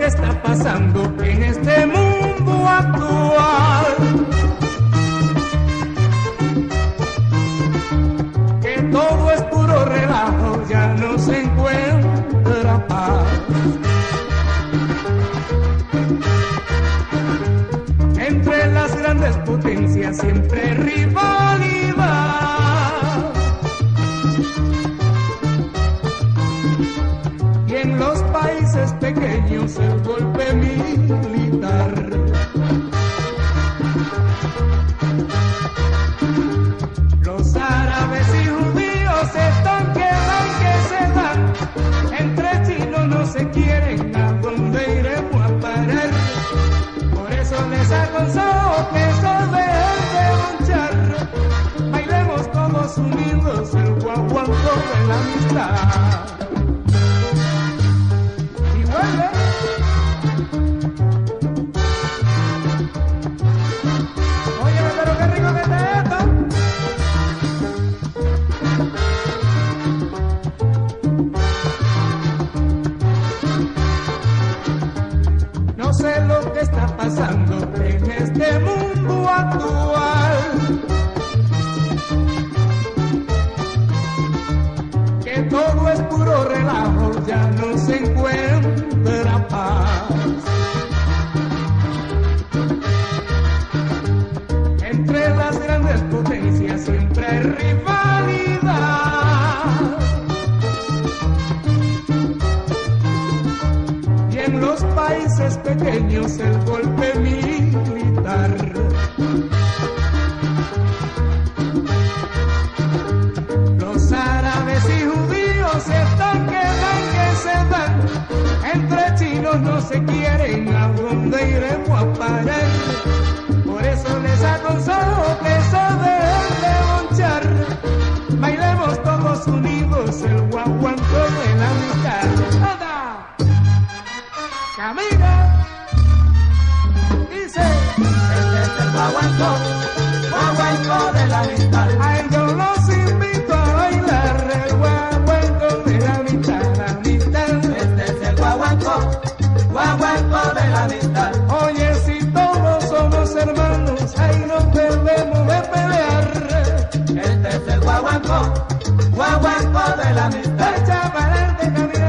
que está pasando en este mundo actual. Que todo es puro relajo, ya no se encuentra paz. Entre las grandes potencias siempre rivalidad. Y en los países pequeños el golpe militar. Los árabes y judíos están que se dan. Entre chinos no se quieren, ¿a dónde iremos a parar? Por eso les aconsejo que se dejen de manchar. Bailemos todos unidos el guaguancó de la amistad. Y vuelve. Oye, pero qué rico que está esto. No sé lo que está pasando en este mundo actual. Que todo es puro relajo, ya no se encuentra paz. Entre las grandes potencias siempre hay rivalidad. Y en los países pequeños el golpe militar. Los árabes y judíos están que se dan. Entre chinos no se quieren, ¿a dónde iremos a parar? Por eso les aconsejo que se dejen de manchar. Bailemos todos unidos el guaguancó de la amistad. ¡Anda! ¡Camina! Dice, este es el guaguancó, guaguancó de la amistad. Ay, yo los invito a bailar el guaguancó de la amistad, la amistad. Este es el guaguancó, guaguancó de la amistad. Oye, si todos somos hermanos, ahí no debemos de pelear. Este es el guaguancó, guaguancó de la amistad. Echa para adelante, camina.